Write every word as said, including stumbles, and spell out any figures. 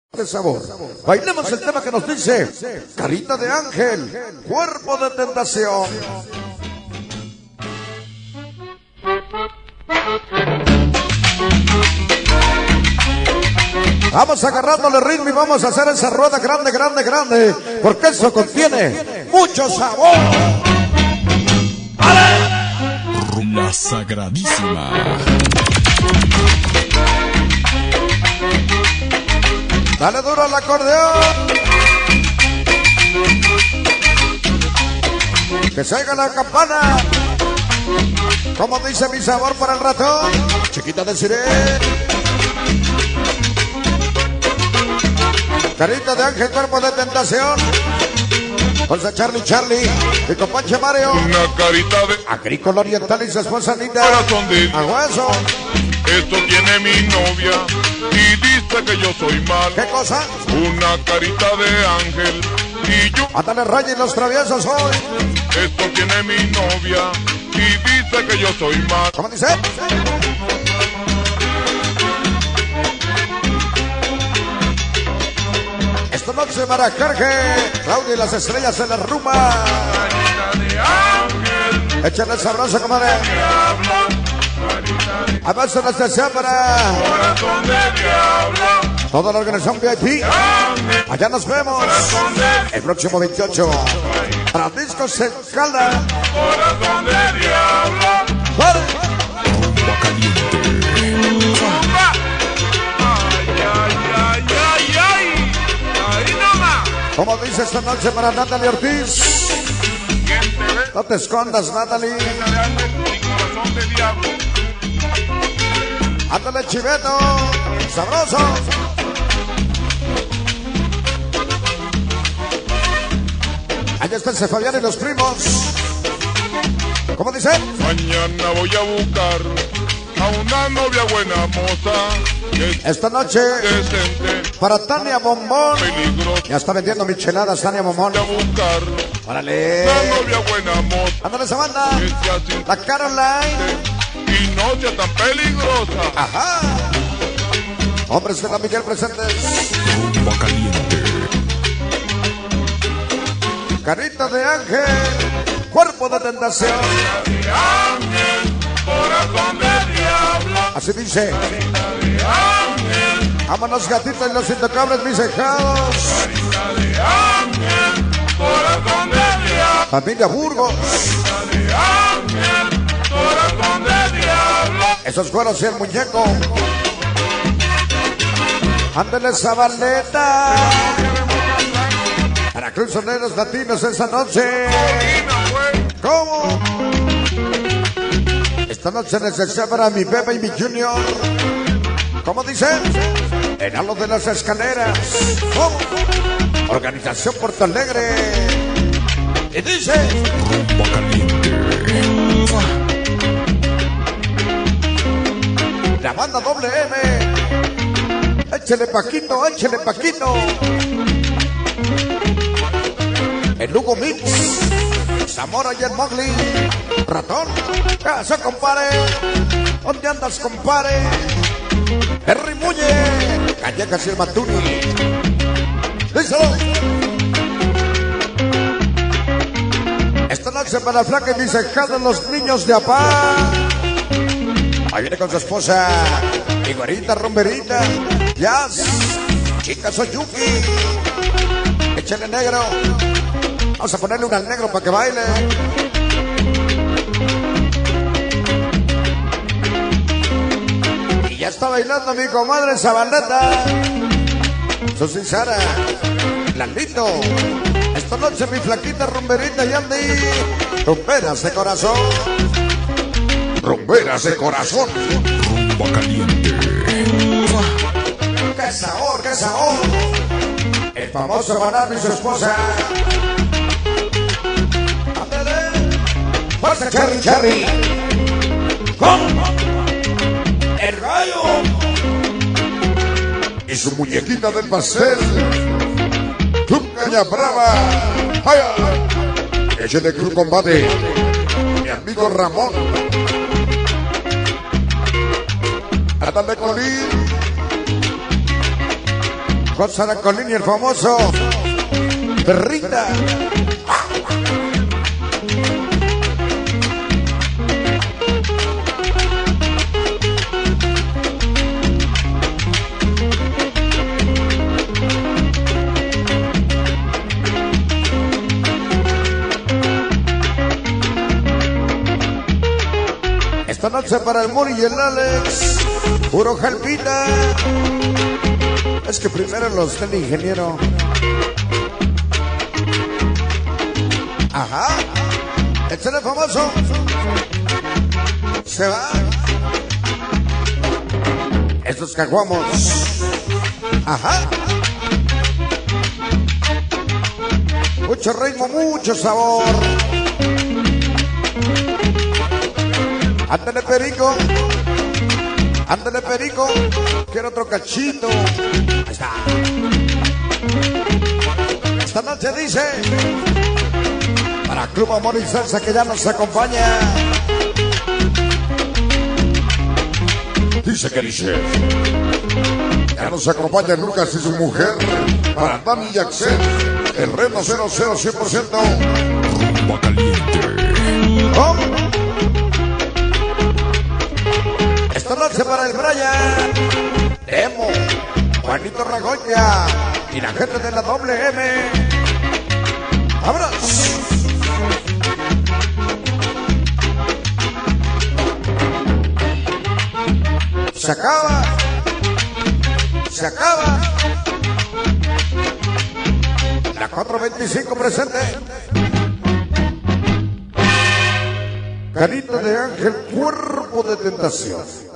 De sabor. Bailemos el tema que nos dice Carita de Ángel, Cuerpo de Tentación. Vamos agarrándole ritmo y vamos a hacer esa rueda grande, grande, grande, porque eso contiene mucho sabor. ¡Ale! La Sagradísima. Dale duro al acordeón. Que se oiga la campana. Como dice mi sabor para el ratón. Chiquita de Siré. Carita de Ángel, Cuerpo de Tentación. Bolsa Charlie Charlie. Y compadre Mario. Una carita de Agrícola Oriental y su esposa Anita. corazón de A hueso. esto tiene mi novia y dice que yo soy mal. ¿Qué cosa? Una carita de ángel y yo. Ándale raya y los traviesos hoy. Esto tiene mi novia y dice que yo soy mal. ¿Cómo dice? Esta noche para Jorge, Claudia y las estrellas de la rumba. Carita de ángel, Échale sabroso, comadre. diablo, Avanza la estación para corazón de diablo, toda la organización V I P. ángel, Allá nos vemos corazón de, el próximo veintiocho. Para Discos en Calda. corazón de diablo. ¡Vale! Rumba caliente. Zumba. Ay, ay, ay, ay, ay. Ahí nomás. Como dice esta noche para Natalie Ortiz. ¿Quién te ve? No te escondas, Natalie. Carita de ángel y corazón de diablo. Ándale, chiveto. Sabroso. Allá está ese Fabián y los primos. ¿Cómo dice? Mañana voy a buscar a una novia buena moza que es Esta noche decente, para Tania Bombón. peligrosa. Ya está vendiendo micheladas Tania Bombón. Voy a buscar Órale. una novia buena moza Ándale esa banda. que sea sin La Caroline. y no sea tan peligrosa. Ajá. Hombres de la Miguel presentes. Rumba caliente. Carita de Ángel. Cuerpo de Tentación. De ángel, corazón de diablo. Así dice. De ángel, Vámonos gatitos y los intocables, mis hijados. carita de ángel, corazón de diablo. Familia Burgos. De ángel, corazón de diablo. Esos cueros y el muñeco. Ándale Zabaleta. Para Cruz Soneros Latinos esa noche. ¿Cómo? Esta noche necesito para mi bebé y mi junior. ¿Cómo dice? Era lo de las escaleras. ¿Cómo? Organización Porto Alegre. Y dice. Rumba caliente. La banda doble M. Échele Paquito, échele Paquito. El Hugo Mix. Zamora y el Mowgli. Ratón. ¿Qué hace, compadre? ¿Dónde andas, compadre? Henry Muñe. Callejas y el Matuni. ¡Díselo! Esta noche para Flaca y mis hijados, los niños de Apá. Ahí viene con su esposa. Igorita, Rumberita. Jazz. Chica Soyuki. Échale negro. Vamos a ponerle una al negro para que baile. Y ya está bailando mi comadre Zabaleta. Susi Sara. Lalito. Esta noche mi flaquita Rumberita y Andy. Rumberas de corazón. Rumberas de corazón. Rumba caliente. ¡Qué sabor, qué sabor! El famoso Banano y su esposa. ¡Ándale! ¡Fuerza, Charlie, Charlie! ¡Con! ¡El rayo! Y su muñequita del pastel. ¡Club Caña Brava! ¡Ay, ay! ¡Eche de Club Combate! Mi amigo Ramón. ¡Ándale, Colín! José Aracolini, el famoso Perrita. Esta noche para el Muri y el Alex, puro jalpita. Es que primero los del ingeniero. Ajá. Este es el famoso. Se va. Estos caguamos. Ajá. Mucho ritmo, mucho sabor. Ándale, perico. Ándale, perico. Quiero otro cachito. Ahí está. Esta noche dice para Club Amor y Salsa, que ya nos acompaña. Dice que dice. Ya nos acompaña Lucas y su mujer. Para Dani y Axel. El reto cero cero cien por ciento. Rumba caliente. Oh. Esta noche para el Brian, Emo, Juanito Ragoya y la gente de la doble M. ¡Vámonos! Se acaba. Se acaba. La cuatro veinticinco presente. Carita de ángel, cuerpo de tentación.